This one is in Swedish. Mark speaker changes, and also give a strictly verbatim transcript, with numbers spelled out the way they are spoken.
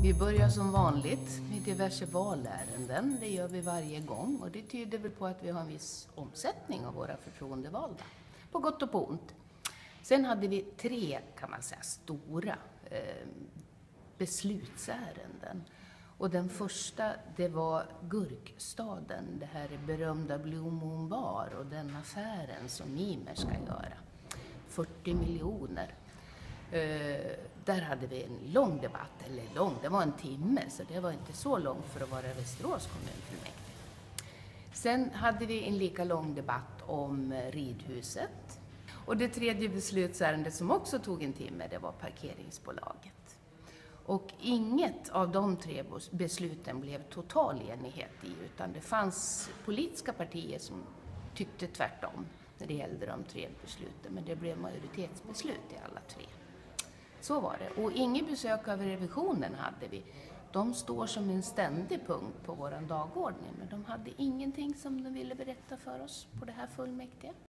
Speaker 1: Vi börjar som vanligt med diverse valärenden. Det gör vi varje gång och det tyder väl på att vi har en viss omsättning av våra förtroendevalda. På gott och på ont. Sen hade vi tre, kan man säga, stora eh, beslutsärenden. Och den första, det var Gurkstaden, det här berömda Blue Moon Bar och den affären som Mimer ska göra. fyrtio miljoner. Uh, där hade vi en lång debatt, eller lång, det var en timme, så det var inte så långt för att vara Västerås kommunfullmäktige. Sen hade vi en lika lång debatt om ridhuset. Och det tredje beslutsärendet som också tog en timme, det var parkeringsbolaget. Och inget av de tre besluten blev total enighet i, utan det fanns politiska partier som tyckte tvärtom när det gällde de tre besluten, men det blev majoritetsbeslut i alla tre. Så var det. Och inget besök av revisionen hade vi. De står som en ständig punkt på vår dagordning, men de hade ingenting som de ville berätta för oss på det här fullmäktige.